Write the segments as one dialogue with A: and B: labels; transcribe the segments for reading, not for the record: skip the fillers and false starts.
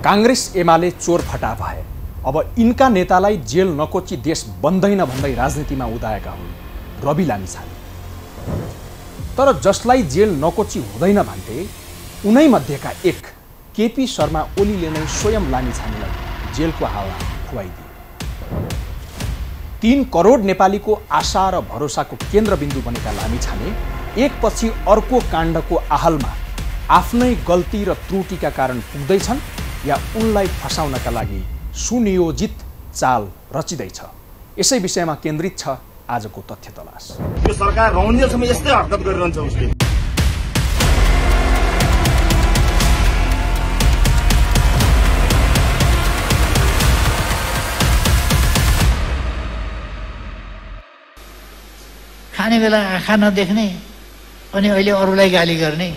A: कांग्रेस एमाले चोर फटा भए। अब यिनका नेतालाई जेल नकोची देश बन्दैन भन्दै राजनीतिमा उदाएका हुन् रवि लामिछाने। तर जसलाई जेल नकोची हुँदैन भन्थे उनै मध्येका एक केपी शर्मा ओलीले नै स्वयं लामिछानेलाई जेलको हावा खुवाइदिए। 3 करोड नेपालीको आशा र भरोसाको केन्द्रबिन्दु बनेका लामिछाने एकपछि अर्को काण्डको आहलमा आफ्नै गल्ती र त्रुटिका कारण पुग्दैछन् या उनलाई फसाउनका लागि सुनियोजित चाल रचिँदैछ। यसै विषयमा केन्द्रित छ आजको तथ्य तलास।
B: यो सरकार रहन्जेलसम्म यस्तै हरकत गरिरहन्छ उसले।
C: खाने बेला आँखा नदेख्ने अनि अहिले अरूलाई गाली गर्ने।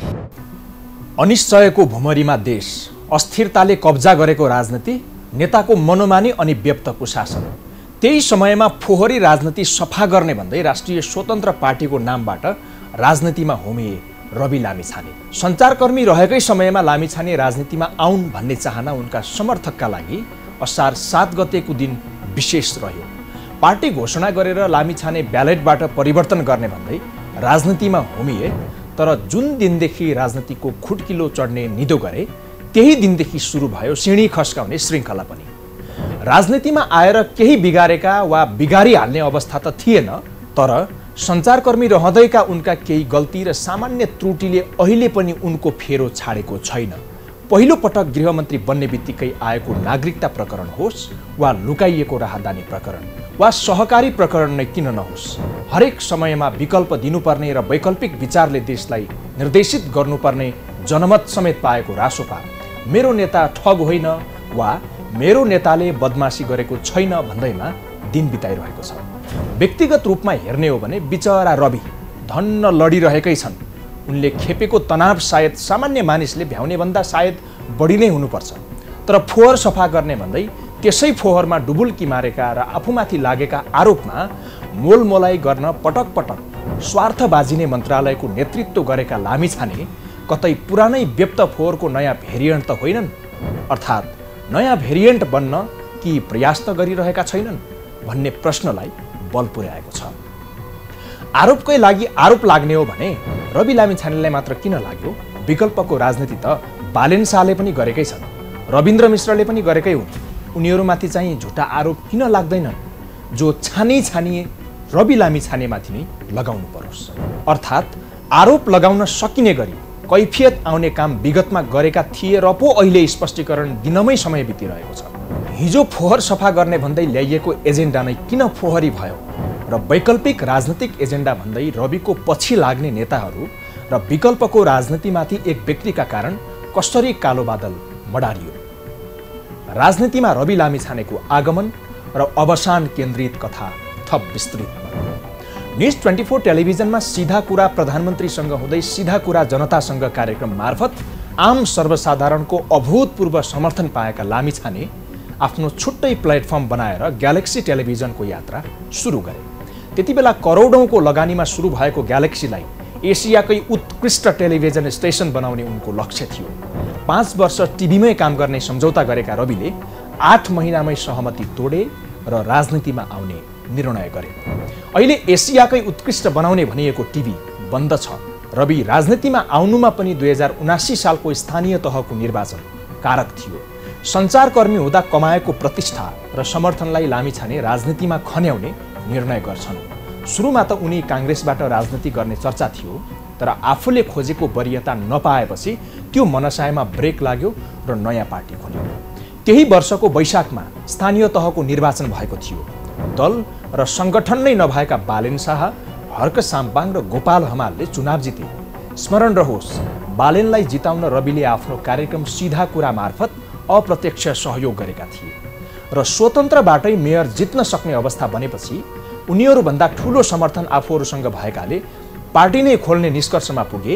A: अनिश्चयको भुमरीमा देश, अस्थिरताले कब्जा गरेको राजनीति, नेताको मनोमानी अनि व्यक्तको शासन। त्यही समयमा फोहोरी राजनीति सफा गर्ने भन्दै राष्ट्रिय स्वतन्त्र पार्टीको नामबाट राजनीतिमा होमिए रवि लामिछाने। सञ्चारकर्मी रहेकै समयमा लामिछाने राजनीतिमा आउन् भन्ने चाहना उनका समर्थकका लागि असार 7 गतेको दिन विशेष रह्यो। पार्टी घोषणा गरेर लामिछाने ब्यालेटबाट परिवर्तन गर्ने भन्दै राजनीतिमा होमिए। तर जुन दिनदेखि राजनीतिको खुट्किलो चढ्ने निदो गरे त्यही दिनदेखि सुरु भयो सिँढी खस्काउने श्रृङ्खला पनि। राजनीतिमा आएर केही बिगारेका वा बिगारिहाल्ने अवस्था त थिएन, तर सञ्चारकर्मी रहँदैका उनका केही गल्ती र सामान्य त्रुटिले अहिले पनि उनको फेरो छाडेको छैन। पहिलो पटक गृहमन्त्री बन्ने बित्तिकै आएको नागरिकता प्रकरण होस् वा लुकाइएको राहदानी प्रकरण वा सहकारी प्रकरण नै किन नहोस्, हरेक समयमा विकल्प दिनुपर्ने र वैकल्पिक विचारले देशलाई निर्देशित गर्नुपर्ने जनमत समेत पाएको रासोपा मेरो नेता ठग होइन वा मेरो नेताले बदमासी गरेको छैन भन्दैमा दिन बिताइरहेको छ। व्यक्तिगत रूपमा हेर्ने हो भने बिचरा रवि धन्न लडिरहेकै छन्। उनले खेपेको तनाव सायद सामान्य मानिसले भ्याउने भन्दा सायद बढी नै हुनुपर्छ। तर फोहोर सफा गर्ने भन्दै त्यसै फोहोरमा डुबुल्की मारेका र आफूमाथि लागेका आरोपमा मोलमोलाई गर्न पटक पटक स्वार्थ बाजिने मन्त्रालयको नेतृत्व गरेका लामिछाने कतै पुरानै व्यक्त फोहोरको नयाँ भेरिएन्ट त होइनन्? अर्थात् नयाँ भेरिएन्ट बन्न कि प्रयास त गरिरहेका छैनन् भन्ने प्रश्नलाई बल पुर्याएको छ। आरोपकै लागि आरोप लाग्ने हो भने रवि लामिछानेलाई मात्र किन लाग्यो? विकल्पको राजनीति त बालेन शाहले पनि गरेकै छन्, रविन्द्र मिश्रले पनि गरेकै हुन्। उनीहरूमाथि चाहिँ झुटा आरोप किन लाग्दैनन् जो छानिए रवि लामिछानेमाथि नै लगाउनु परोस्? अर्थात् आरोप लगाउन सकिने गरी कैफियत आउने काम विगतमा गरेका थिए र पो अहिले स्पष्टीकरण दिनमै समय बितिरहेको छ। हिजो फोहोर सफा गर्ने भन्दै ल्याइएको एजेन्डा नै किन फोहोरी भयो र वैकल्पिक राजनीतिक एजेन्डा भन्दै रविको पछि लाग्ने नेताहरू र विकल्पको राजनीतिमाथि एक व्यक्तिका कारण कसरी कालो बादल मडारियो? राजनीतिमा रवि लामिछानेको आगमन र अवसान केन्द्रित कथा थप विस्तृत। न्युज 24 टेलिभिजनमा सीधा कुरा प्रधानमन्त्रीसँग हुँदै सीधा कुरा जनतासँग कार्यक्रम मार्फत आम सर्वसाधारणको अभूतपूर्व समर्थन पाएका लामिछाने आफ्नो छुट्टै प्लेटफर्म बनाएर ग्यालेक्सी टेलिभिजनको यात्रा सुरु गरे। त्यति बेला करोडौँको लगानीमा सुरु भएको ग्यालेक्सीलाई एसियाकै उत्कृष्ट टेलिभिजन स्टेसन बनाउने उनको लक्ष्य थियो। 5 वर्ष टिभीमै काम गर्ने सम्झौता गरेका रविले 8 महिनामै सहमति तोडे र राजनीतिमा आउने निर्णय गरे। अहिले एसियाकै उत्कृष्ट बनाउने भनिएको टिभी बन्द छ। रवि राजनीतिमा आउनुमा पनि 2079 सालको स्थानीय तहको निर्वाचन कारक थियो। सञ्चारकर्मी हुँदा कमाएको प्रतिष्ठा र समर्थनलाई लामिछाने राजनीतिमा खन्याउने निर्णय गर्छन्। सुरुमा त उनी काङ्ग्रेसबाट राजनीति गर्ने चर्चा थियो, तर आफूले खोजेको वरियता नपाएपछि त्यो मनसायमा ब्रेक लाग्यो र नयाँ पार्टी खोल्यो। त्यही वर्षको वैशाखमा स्थानीय तहको निर्वाचन भएको थियो। दल र सङ्गठन नै नभएका बालेन शाह, हर्क साम्पाङ र गोपाल हमालले चुनाव जिते। स्मरण रहोस्, बालेनलाई जिताउन रविले आफ्नो कार्यक्रम सीधा कुरा मार्फत अप्रत्यक्ष सहयोग गरेका थिए र स्वतन्त्रबाटै मेयर जित्न सक्ने अवस्था बनेपछि उनीहरूभन्दा ठुलो समर्थन आफूहरूसँग भएकाले पार्टी नै खोल्ने निष्कर्षमा पुगे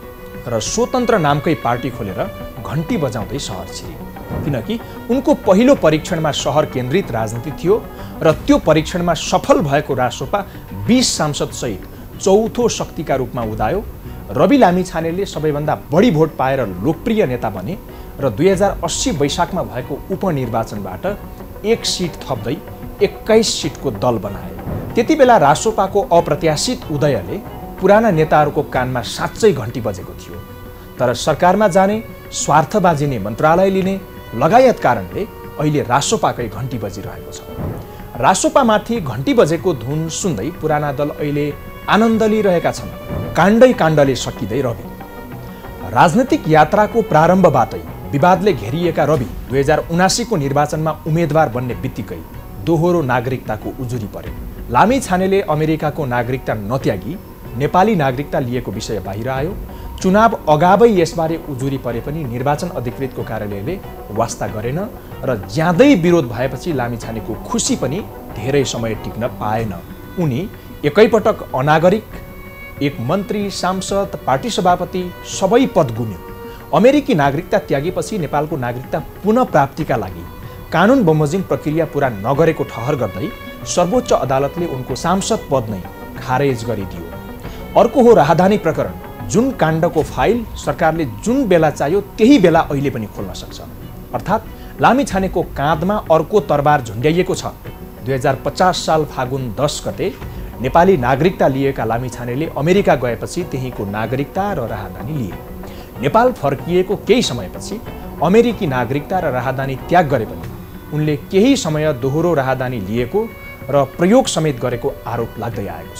A: र स्वतन्त्र नामकै पार्टी खोलेर घन्टी बजाउँदै सहर छिरे। किनकि उनको पहिलो परीक्षणमा सहर केन्द्रित राजनीति थियो र त्यो परीक्षणमा सफल भएको रासोपा 20 सांसदसहित चौथो शक्तिका रूपमा उदायो। रवि लामिछानेले सबैभन्दा बढी भोट पाएर लोकप्रिय नेता बने र 2080 वैशाखमा भएको उपनिर्वाचनबाट 1 सिट थप्दै 21 सिटको दल बनाए। त्यति बेला रासोपाको अप्रत्याशित उदयले पुराना नेताहरूको कानमा साँच्चै घन्टी बजेको थियो। तर सरकारमा जाने, स्वार्थ बाजिने, मन्त्रालय लिने लगायत कारणले अहिले रासोपाकै घन्टी बजिरहेको छ। रासोपामाथि घन्टी बजेको धुन सुन्दै पुराना दल अहिले आनन्द लिइरहेका छन्। काण्डै काण्डले सकिँदै रवि। राजनैतिक यात्राको प्रारम्भबाटै विवादले घेरिएका रवि 2079 को निर्वाचनमा उम्मेदवार बन्ने बित्तिकै दोहोरो नागरिकताको उजुरी पर्यो। लामिछानेले अमेरिकाको नागरिकता नत्यागी नेपाली नागरिकता लिएको विषय बाहिर आयो। चुनाव अगावै यसबारे उजुरी परे पनि निर्वाचन अधिकृतको कार्यालयले वास्ता गरेन र ज्यादै विरोध भएपछि लामिछानेको खुसी पनि धेरै समय टिक्न पाएन। उनी एकैपटक अनागरिक, एक मन्त्री, सांसद, पार्टी सभापति सबै पद गुम्यो। अमेरिकी नागरिकता त्यागेपछि नेपालको नागरिकता पुनः प्राप्तिका लागि कानुन बमोजिम प्रक्रिया पूरा नगरेको ठहर गर्दै सर्वोच्च अदालतले उनको सांसद पद नै खारेज गरिदियो। अर्को हो राहदानी प्रकरण, जुन काण्डको फाइल सरकारले जुन बेला चाहियो त्यही बेला अहिले पनि खोल्न सक्छ। अर्थात् लामिछानेको काँधमा अर्को तरबार झुन्ड्याइएको छ। 2050 साल फागुन 10 गते नेपाली नागरिकता लिएका लामिछानेले अमेरिका गएपछि त्यहीँको नागरिकता र राहदानी लिए। नेपाल फर्किएको केही समयपछि अमेरिकी नागरिकता र राहदानी त्याग गरे पनि उनले केही समय दोहोरो राहदानी लिएको र प्रयोग समेत गरेको आरोप लाग्दै आएको छ।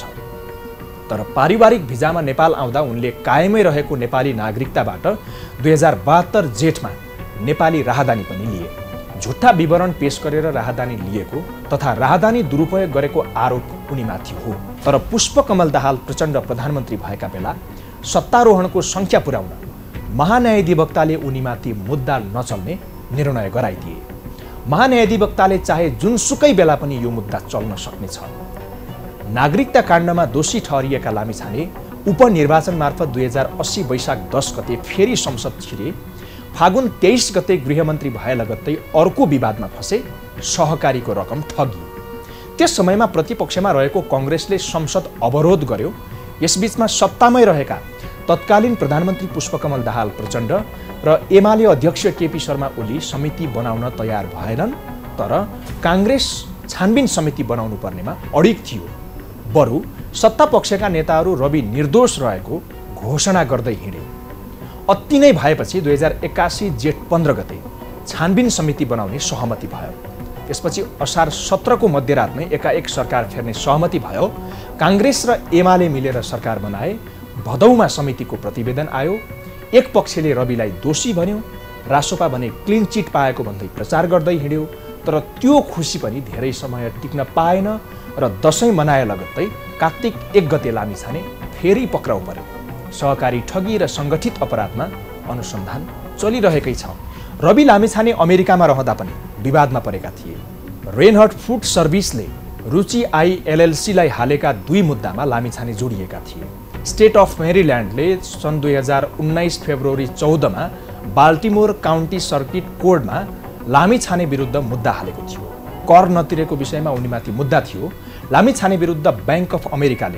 A: तर पारिवारिक भिजामा नेपाल आउँदा उनले कायमै रहेको नेपाली नागरिकताबाट 2072 जेठमा नेपाली राहदानी पनि लिए। झुट्टा विवरण पेश गरेर राहदानी लिएको तथा राहदानी दुरुपयोग गरेको आरोप उनीमाथि हो। तर पुष्पकमल दाहाल प्रचण्ड प्रधानमन्त्री भएका बेला सत्तारोहणको सङ्ख्या पुर्याउन महान्यायाधिवक्ताले उनीमाथि मुद्दा नचल्ने निर्णय गराइदिए। महान्यायाधिवक्ताले चाहे जुनसुकै बेला पनि यो मुद्दा चल्न सक्नेछ। नागरिकता काण्डमा दोषी ठहरिएका लामिछाने उपनिर्वाचन मार्फत 2080 वैशाख 10 गते फेरि संसद छिरे। फागुन 23 गते गृहमन्त्री भए लगत्तै अर्को विवादमा फसे, सहकारीको रकम ठगी। त्यस समयमा प्रतिपक्षमा रहेको कङ्ग्रेसले संसद अवरोध गर्यो। यसबीचमा सत्तामै रहेका तत्कालीन प्रधानमन्त्री पुष्पकमल दाहाल प्रचण्ड र एमाले अध्यक्ष केपी शर्मा ओली समिति बनाउन तयार भएनन्। तर काङ्ग्रेस छानबिन समिति बनाउनु पर्नेमा अडिग थियो। बरु सत्तापक्षका नेताहरू रवि निर्दोष रहेको घोषणा गर्दै हिँडे। अति नै भएपछि 2081 जेठ 15 गते छानबिन समिति बनाउने सहमति भयो। त्यसपछि असार 17 को मध्यरातमै एकाएक सरकार फेर्ने सहमति भयो। काङ्ग्रेस र एमाले मिलेर सरकार बनाए। भदौमा समितिको प्रतिवेदन आयो। एक पक्षले रविलाई दोषी भन्यो, रासोपा भने क्लिन चिट पाएको भन्दै प्रचार गर्दै हिँड्यो। तर त्यो खुसी पनि धेरै समय टिक्न पाएन र दशैं मनाए लगत्तै कार्तिक 1 गते लामिछाने फेरि पक्राउ पर्यो। सहकारी ठगी र सङ्गठित अपराधमा अनुसन्धान चलिरहेकै छ। रवि लामिछाने अमेरिकामा रहँदा पनि विवादमा परेका थिए। रेनहर्ट फुड सर्भिसले रुचि आई एलएलसीलाई हालेका 2 मुद्दामा लामिछाने जोडिएका थिए। स्टेट अफ मेरील्यान्डले सन् 2019 फेब्रुअरी 14 मा बाल्टिमोर काउन्टी सर्किट कोर्टमा लामिछाने विरुद्ध मुद्दा हालेको थियो। कर नतिरेको विषयमा उनीमाथि मुद्दा थियो। लामिछाने विरुद्ध बैंक अफ अमेरिकाले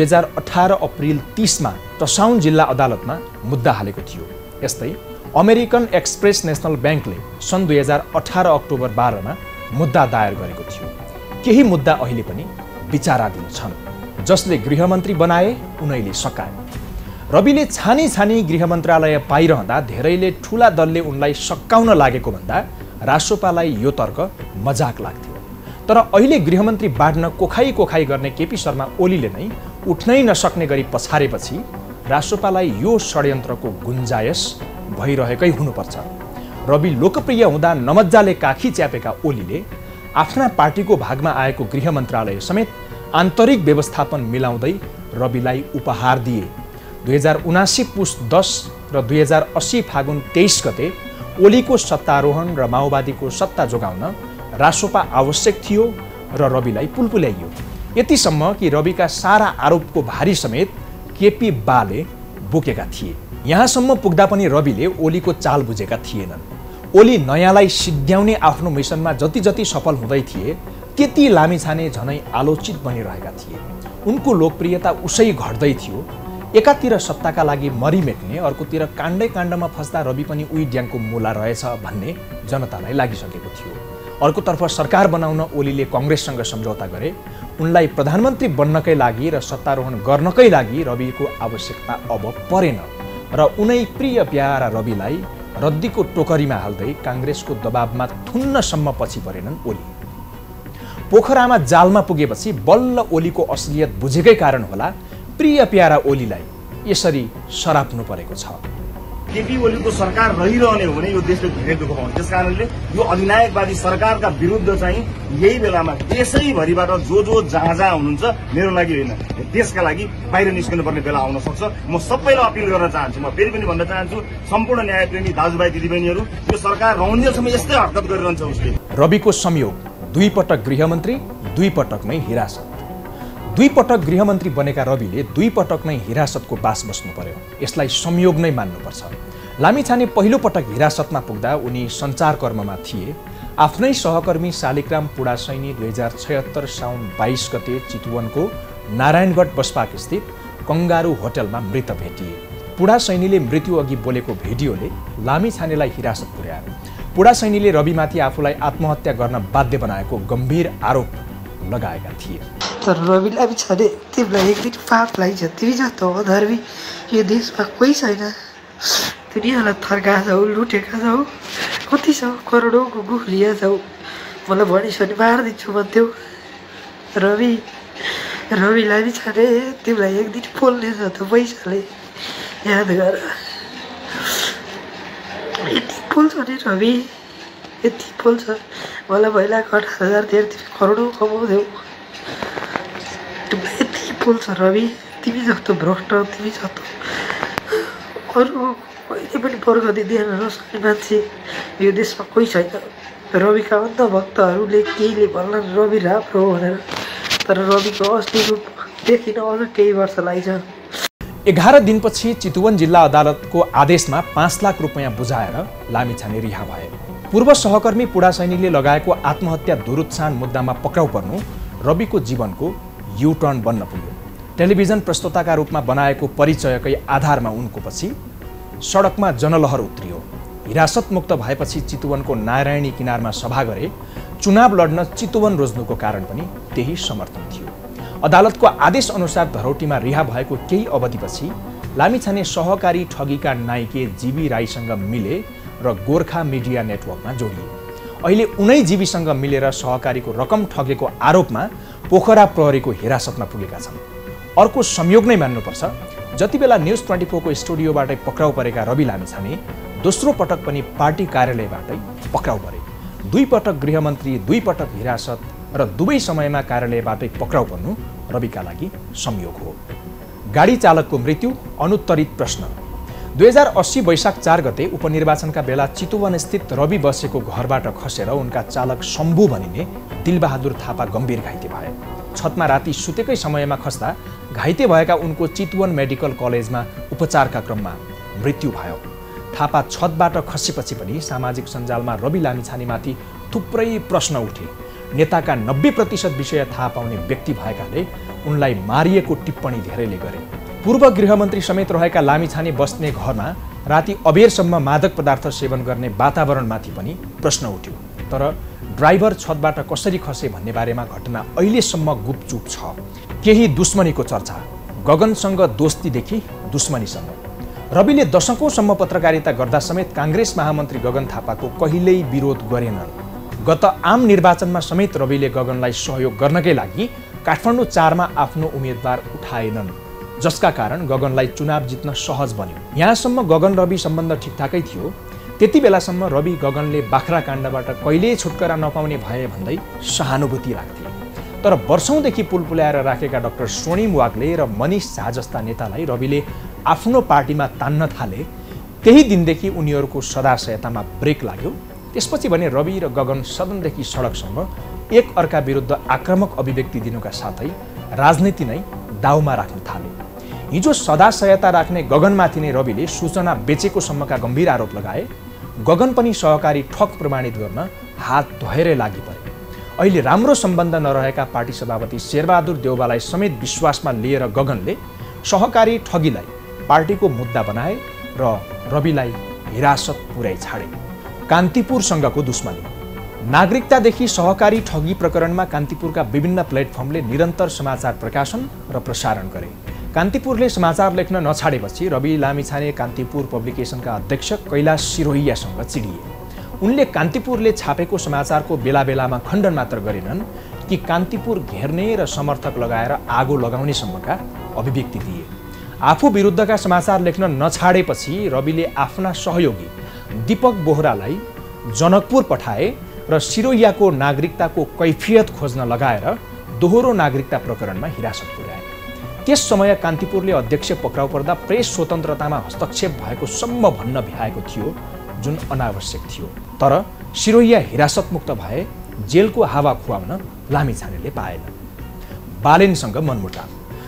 A: 2018 अप्रिल 30 मा टसाउन जिल्ला अदालतमा मुद्दा हालेको थियो। यस्तै अमेरिकन एक्सप्रेस नेसनल ब्याङ्कले सन् 2018 अक्टोबर 12 मा मुद्दा दायर गरेको थियो। केही मुद्दा अहिले पनि विचाराधीन छन्। जसले गृहमन्त्री बनाए उनैले सकाए। रविले छानी छानी गृह मन्त्रालय पाइरहँदा धेरैले ठुला दलले उनलाई सकाउन लागेको भन्दा रासोपालाई यो तर्क मजाक लाग्थ्यो। तर अहिले गृहमन्त्री बाँड्न कोखाई कोखाई गर्ने केपी शर्मा ओलीले नै उठ्नै नसक्ने गरी पछारेपछि रासोपालाई यो षड्यन्त्रको गुन्जायस भइरहेकै हुनुपर्छ। रवि लोकप्रिय हुँदा नमज्जाले काखी च्यापेका ओलीले आफ्ना पार्टीको भागमा आएको गृह मन्त्रालय समेत आन्तरिक व्यवस्थापन मिलाउँदै रविलाई उपहार दिए। 2079 पुस 10 र 2080 फागुन 23 गते ओलीको सत्तारोहण र माओवादीको सत्ता जोगाउन रासोपा आवश्यक थियो र रविलाई पुलपुल्याइयो। यतिसम्म कि रविका सारा आरोपको भारी समेत केपी बाले बोकेका थिए। यहाँसम्म पुग्दा पनि रविले ओलीको चाल बुझेका थिएनन्। ओली नयाँलाई सिद्ध्याउने आफ्नो मिसनमा जति जति सफल हुँदै थिए त्यति लामिछाने झनै आलोचित बनिरहेका थिए। उनको लोकप्रियता उसै घट्दै थियो। एकातिर सत्ताका लागि मरिमेट्ने, अर्कोतिर काण्डै काण्डमा फस्दा रवि पनि उही ड्याङको मुला रहेछ भन्ने जनतालाई लागिसकेको थियो। अर्कोतर्फ सरकार बनाउन ओलीले कांग्रेससँग सम्झौता गरे। उनलाई प्रधानमन्त्री बन्नकै लागि र सत्तारोहण गर्नकै लागि रविको आवश्यकता अब परेन र उनै प्रिय प्यारा रविलाई रद्दीको टोकरीमा हाल्दै कांग्रेसको दबावमा थुन्नसम्म पछि परेनन् ओली। पोखरामा जालमा पुगेपछि बल्ल ओलीको असलियत बुझेकै कारण होला प्रिय प्यारा ओलीलाई यसरी सराप्नु परेको छ।
B: केपी ओलीको सरकार रहिरहने हो भने यो देशले धेरै दुःख पाउँछ। त्यसकारणले यो अधिनायकवादी सरकारका विरुद्ध चाहिँ यही बेलामा देशैभरिबाट जो जहाँ हुनुहुन्छ मेरो लागि होइन, देशका लागि बाहिर निस्कनुपर्ने बेला आउन सक्छ। म सबैलाई अपिल गर्न चाहन्छु, म फेरि पनि भन्न चाहन्छु, सम्पूर्ण न्यायप्रेमी दाजुभाइ दिदीबहिनीहरू, यो सरकार रहन्जेलसम्म यस्तै हरकत गरिरहन्छ उसले।
A: रविको संयोग 2 पटक गृहमन्त्री, 2 पटकमै हिरासत। 2 पटक गृहमन्त्री बनेका रविले 2 पटक नै हिरासतको बास बस्नु पर्यो। यसलाई संयोग नै मान्नुपर्छ। लामिछाने पहिलो पटक हिरासतमा पुग्दा उनी सञ्चारकर्ममा थिए। आफ्नै सहकर्मी शालिग्राम पुडासैनी 2076 साउन 22 गते चितवनको नारायणगढ बसपाक स्थित कंगारू होटलमा मृत भेटिए। पुडासैनीले मृत्यु अघि बोलेको भिडियोले लामिछानेलाई हिरासत पुर्यायो। पुडासैनीले रविमाथि आफूलाई आत्महत्या गर्न बाध्य बनाएको गम्भीर आरोप लगाएका थिए।
D: तर रविलाई बिचारे तिमीलाई एक दिन पाप लाग्छ, तिमी जस्तो अधर्मी यो देशमा कोही छैन। दुनियाँलाई थर्का छौ, लुटेका छौ, कति छौ, करोडौँको गुफ लिया छौ, मलाई भनिस् भने मारिदिन्छु भन्थ्यौ। रविलाई बिचारे तिमीलाई एक दिन पोल्नेछ त पैसाले, याद गर। यति पोल्छ नि रवि, यति पोल्छ। मलाई पहिलाको 18,000 दिएर तिमी करोडौँ कमाउँथ्यौ। तिमीलाई यति पोल्छ रवि, तिमी जस्तो भ्रष्ट, तिमी जस्तो अरू कहिले पनि वर्ग दिँदैन नसक्ने मान्छे यो देशमा कोही छैन। रविका अन्धभक्तहरूले केहीले भन्लान् रवि राम्रो हो भनेर, तर रविको असली रूप देखिन अझ केही वर्ष लाग्छ।
A: 11 दिनपछि चितवन जिल्ला अदालतको आदेशमा 5 लाख रुपियाँ बुझाएर लामिछाने रिहा भए। पूर्व सहकर्मी पुडासैनीले लगाएको आत्महत्या दुरुत्सान मुद्दामा पक्राउ पर्नु रविको जीवनको युटर्न बन्न पुग्यो। टेलिभिजन प्रस्तोताका रूपमा बनाएको परिचयकै आधारमा उनको पछि सडकमा जनलहर उत्रियो। हिरासत मुक्त भएपछि चितवनको नारायणी किनारमा सभा गरे। चुनाव लड्न चितवन रोज्नुको कारण पनि त्यही समर्थन थियो। अदालतको आदेश अनुसार धरौटीमा रिहा भएको केही अवधिपछि लामिछाने सहकारी ठगीका नाइके जीवी राईसँग मिले र गोर्खा मिडिया नेटवर्कमा जोडिए। अहिले उनै जीवीसँग मिलेर सहकारीको रकम ठगेको आरोपमा पोखरा प्रहरीको हिरासतमा पुगेका छन्। अर्को संयोग नै मान्नुपर्छ, जति बेला न्युज 24 को स्टुडियोबाटै पक्राउ परेका रवि लामिछाने दोस्रो पटक पनि पार्टी कार्यालयबाटै पक्राउ परे। 2 पटक गृहमन्त्री, 2 पटक हिरासत र दुवै समयमा कार्यालयबाटै पक्राउ पर्नु रविका लागि संयोग हो। गाडी चालकको मृत्यु अनुत्तरित प्रश्न। 2080 वैशाख 4 गते उपनिर्वाचनका बेला चितवन स्थित रवि बसेको घरबाट खसेर उनका चालक शम्भु भनिने दिलबहादुर थापा गम्भीर घाइते भए। छतमा राति सुतेकै समयमा खस्दा घाइते भएका उनको चितवन मेडिकल कलेजमा उपचारका क्रममा मृत्यु भयो। थापा छतबाट खसेपछि पनि सामाजिक सञ्जालमा रवि लामिछानेमाथि थुप्रै प्रश्न उठे। नेताका 90% विषय थाहा पाउने व्यक्ति भएकाले उनलाई मारिएको टिप्पणी धेरैले गरे। पूर्व गृहमन्त्री समेत रहेका लामिछाने बस्ने घरमा राति अबेरसम्म मादक पदार्थ सेवन गर्ने वातावरणमाथि पनि प्रश्न उठ्यो। तर ड्राइभर छतबाट कसरी खसे भन्ने बारेमा घटना अहिलेसम्म गुपचुप छ। केही दुश्मनीको चर्चा, गगनसँग दोस्तीदेखि दुश्मनीसम्म। रविले दशकौंसम्म पत्रकारिता गर्दा समेत कांग्रेस महामन्त्री गगन थापाको कहिल्यै विरोध गरेनन्। गत आम निर्वाचनमा समेत रविले गगनलाई सहयोग गर्नकै लागि काठमाडौँ 4 मा आफ्नो उम्मेदवार उठाएनन्, जसका कारण गगनलाई चुनाव जित्न सहज बन्यो। यहाँसम्म गगन रवि सम्बन्ध ठिकठाकै थियो। त्यति बेलासम्म रवि गगनले बाख्रा काण्डबाट कहिल्यै छुटकारा नपाउने भए भन्दै सहानुभूति राख्थे। तर वर्षौंदेखि पुलपुल्याएर राखेका डाक्टर स्वर्णिम वाग्ले र मनिष झा जस्ता नेतालाई रविले आफ्नो पार्टीमा तान्न थाले। त्यही दिनदेखि उनीहरूको सदाशयतामा ब्रेक लाग्यो। त्यसपछि भने रवि र गगन सदनदेखि सडकसम्म एक अर्का विरुद्ध आक्रामक अभिव्यक्ति दिनुका साथै राजनीति नै दाउमा राख्न थाले। हिजो सदाशयता राख्ने गगनमाथि नै रविले सूचना बेचेको सम्मका गम्भीर आरोप लगाए। गगन पनि सहकारी ठग प्रमाणित गर्न हात धोएरै लागि परे। अहिले राम्रो सम्बन्ध नरहेका पार्टी सभापति शेरबहादुर देउवालाई समेत विश्वासमा लिएर गगनले सहकारी ठगीलाई पार्टीको मुद्दा बनाए र रविलाई हिरासत पुर्याइ छाडे। कान्तिपुरसँगको दुश्मनी। नागरिकतादेखि सहकारी ठगी प्रकरणमा कान्तिपुरका विभिन्न प्लेटफर्मले निरन्तर समाचार प्रकाशन र प्रसारण गरे। कान्तिपुरले समाचार लेख्न नछाडेपछि रवि लामिछाने कान्तिपुर पब्लिकेसनका अध्यक्ष कैलाश सिरोहियासँग चिडिए। उनले कान्तिपुरले छापेको समाचारको बेला बेलामा खण्डन मात्र गरेनन् कि कान्तिपुर घेर्ने र समर्थक लगाएर आगो लगाउने सम्मका अभिव्यक्ति दिए। आफू विरुद्धका समाचार लेख्न नछाडेपछि रविले आफ्ना सहयोगी दीपक बोहरालाई जनकपुर पठाए र सिरोहियाको नागरिकताको कैफियत खोज्न लगाएर दोहोरो नागरिकता प्रकरणमा हिरासत पुर्याए। त्यस समय कान्तिपुरले अध्यक्ष पक्राउ पर्दा प्रेस स्वतन्त्रतामा हस्तक्षेप भएको सम्म भन्न भ्याएको थियो, जुन अनावश्यक थियो। तर सिरोहिया हिरासतमुक्त भए जेलको हावा खुवाउन लामिछानेले पाएन। बालेनसँग मनमुटाव।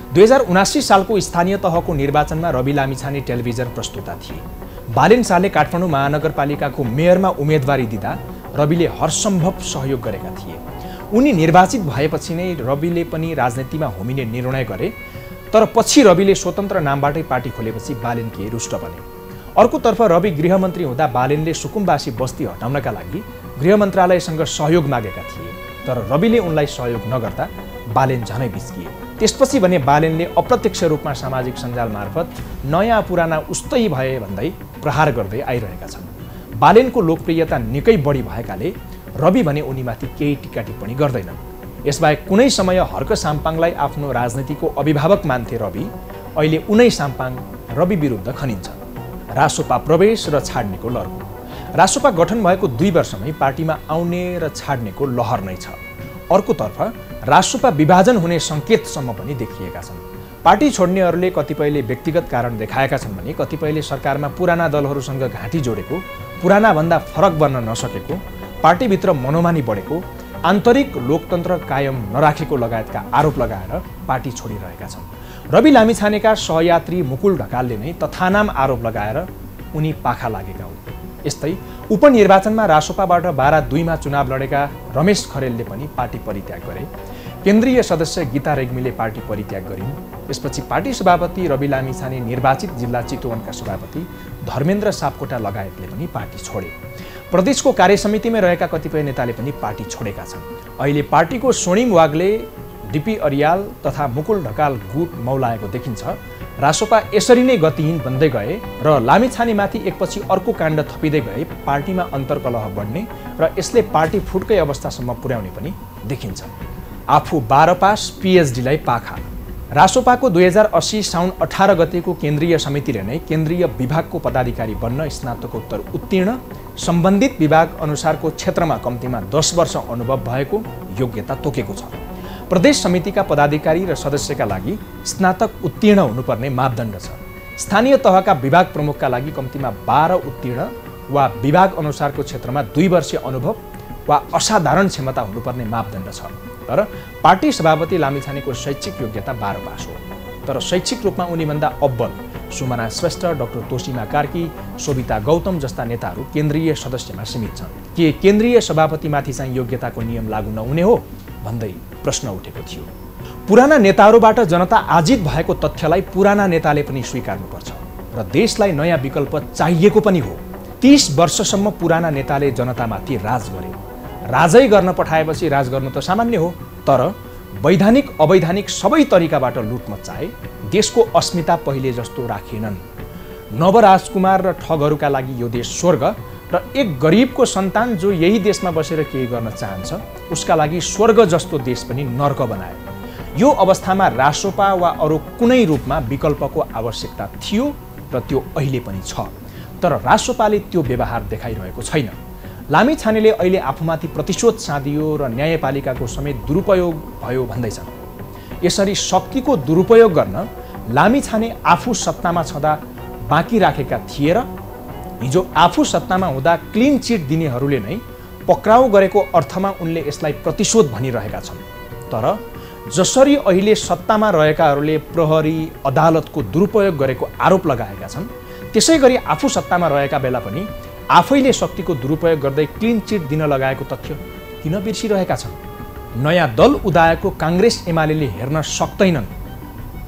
A: 2079 सालको स्थानीय तहको निर्वाचनमा रवि लामिछाने टेलिभिजन प्रस्तुता थिए। बालेन शाहले काठमाडौँ महानगरपालिकाको मेयरमा उम्मेदवारी दिँदा रविले हरसम्भव सहयोग गरेका थिए। उनी निर्वाचित भएपछि नै रविले पनि राजनीतिमा होमिने निर्णय गरे। तर पछि रविले स्वतन्त्र नामबाटै पार्टी खोलेपछि बालेन केही रुष्ट बने। अर्कोतर्फ रवि गृहमन्त्री हुँदा बालेनले सुकुम्बासी बस्ती हटाउनका लागि गृह मन्त्रालयसँग सहयोग मागेका थिए। तर रविले उनलाई सहयोग नगर्दा बालेन झनै बिच्किए। त्यसपछि भने बालेनले अप्रत्यक्ष रूपमा सामाजिक सञ्जाल मार्फत नयाँ पुराना उस्तै भए भन्दै प्रहार गर्दै आइरहेका छन्। बालेनको लोकप्रियता निकै बढी भएकाले रवि भने उनीमाथि केही टिका टिप्पणी गर्दैनन्। यसबाहेक कुनै समय हर्क साम्पाङलाई आफ्नो राजनीतिको अभिभावक मान्थे रवि, अहिले उनै साम्पाङ रवि विरुद्ध खनिन्छ। रासोपा प्रवेश र छाड्नेको लर्को। रासोपा गठन भएको 2 वर्षमै पार्टीमा आउने र छाड्नेको लहर नै छ। अर्कोतर्फ रासोपा विभाजन हुने सङ्केतसम्म पनि देखिएका छन्। पार्टी छोड्नेहरूले कतिपयले व्यक्तिगत कारण देखाएका छन् भने कतिपयले सरकारमा पुराना दलहरूसँग घाँटी जोडेको, पुरानाभन्दा फरक बन्न नसकेको, पार्टीभित्र मनोमानी बढेको, आन्तरिक लोकतन्त्र कायम नराखेको लगायतका आरोप लगाएर पार्टी छोडिरहेका छन्। रवि लामिछानेका सहयात्री मुकुल ढकालले नै तथानाम आरोप लगाएर उनी पाखा लागेका हुन्। यस्तै उपनिर्वाचनमा रासोपाबाट 12-2 चुनाव लडेका रमेश खरेलले पनि पार्टी परित्याग गरे। केन्द्रीय सदस्य गीता रेग्मीले पार्टी परित्याग गरिन्। यसपछि पार्टी सभापति रवि लामिछाने निर्वाचित जिल्ला चितवनका सभापति धर्मेन्द्र सापकोटा लगायतले पनि पार्टी छोडे। प्रदेशको कार्यसमितिमा रहेका कतिपय नेताले पनि पार्टी छोडेका छन्। अहिले पार्टीको स्वर्णिम वाग्ले, डीपी अरियाल तथा मुकुल ढकाल गुट मौलाएको देखिन्छ। रासोपा यसरी नै गतिहीन बन्दै गए र लामिछानेमाथि एकपछि अर्को काण्ड थपिँदै गए पार्टीमा अन्तर्कलह बढ्ने र यसले पार्टी फुटकै अवस्थासम्म पुर्याउने पनि देखिन्छ। आफू 12 पास पीएचडीलाई पाखा। रासोपाको 2080 साउन 18 गतेको केन्द्रीय समितिले नै केन्द्रीय विभागको पदाधिकारी बन्न स्नातकोत्तर उत्तीर्ण, सम्बन्धित विभाग अनुसारको क्षेत्रमा कम्तीमा 10 वर्ष अनुभव भएको योग्यता तोकेको छ। प्रदेश समितिका पदाधिकारी र सदस्यका लागि स्नातक उत्तीर्ण हुनुपर्ने मापदण्ड छ। स्थानीय तहका विभाग प्रमुखका लागि कम्तीमा 12 उत्तीर्ण वा विभाग अनुसारको क्षेत्रमा 2 वर्षीय अनुभव वा असाधारण क्षमता हुनुपर्ने मापदण्ड छ। तर पार्टी सभापति लामिछानेको शैक्षिक योग्यता 12 पास हो। तर शैक्षिक रूपमा उनीभन्दा अब्बल सुमना श्रेष्ठ, डाक्टर तोसीमा कार्की, सोभिता गौतम जस्ता नेताहरू केन्द्रीय सदस्यमा सीमित छन्। के केन्द्रीय सभापतिमाथि चाहिँ योग्यताको नियम लागू नहुने हो भन्दै प्रश्न उठेको थियो। पुराना नेताहरूबाट जनता आजित भएको तथ्यलाई पुराना नेताले पनि स्वीकार्नुपर्छ र देशलाई नयाँ विकल्प चाहिएको पनि हो। 30 वर्षसम्म पुराना नेताले जनतामाथि राज गरे। राजै गर्न पठाएपछि राज गर्नु त सामान्य हो। तर वैधानिक अवैधानिक सबै तरिकाबाट लुट मच्चाए, देशको अस्मिता पहिले जस्तो राखेनन्। नवराजकुमार र ठगहरूका लागि यो देश स्वर्ग र एक गरिबको सन्तान जो यही देशमा बसेर केही गर्न चाहन्छ उसका लागि स्वर्ग जस्तो देश पनि नर्क बनाए। यो अवस्थामा रासोपा वा अरू कुनै रूपमा विकल्पको आवश्यकता थियो र त्यो अहिले पनि छ। तर रासोपाले त्यो व्यवहार देखाइरहेको छैन। लामिछानेले अहिले आफूमाथि प्रतिशोध साधियो र न्यायपालिकाको समेत दुरुपयोग भयो भन्दैछन्। यसरी शक्तिको दुरुपयोग गर्न लामिछाने आफू सत्तामा छँदा बाँकी राखेका थिए र हिजो आफू सत्तामा हुँदा क्लिन चिट दिनेहरूले नै पक्राउ गरेको अर्थमा उनले यसलाई प्रतिशोध भनिरहेका छन्। तर जसरी अहिले सत्तामा रहेकाहरूले प्रहरी अदालतको दुरुपयोग गरेको आरोप लगाएका छन्, त्यसै गरी आफू सत्तामा रहेका बेला पनि आफैले शक्तिको दुरुपयोग गर्दै क्लिन चिट दिन लगाएको तथ्य किन बिर्सिरहेका छन्? नयाँ दल उदाएको काङ्ग्रेस एमालेले हेर्न सक्दैनन्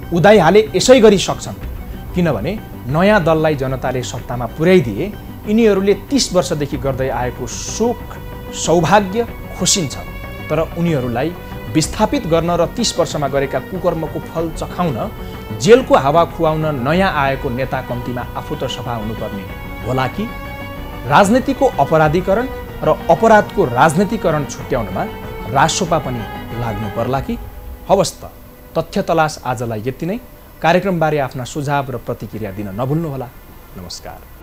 A: उदाइहाले यसै गरी सक्छन्, किनभने नयाँ दललाई जनताले सत्तामा पुर्याइदिए यिनीहरूले 30 वर्षदेखि गर्दै आएको सुख सौभाग्य खोसिन्छ, तर उनीहरूलाई विस्थापित गर्न र 30 वर्षमा गरेका कुकर्मको फल चखाउन जेलको हावा खुवाउन नयाँ आएको नेता कम्तीमा आफू त सफा हुनुपर्ने होला कि राजनीतिको अपराधीकरण र अपराधको राजनीतिकरण छुट्याउनमा रासोपा पनि लाग्नु पर्ला कि? हवस् त, तथ्य तलास आजलाई यति नै। कार्यक्रमबारे आफ्ना सुझाव र प्रतिक्रिया दिन नभुल्नुहोला। नमस्कार।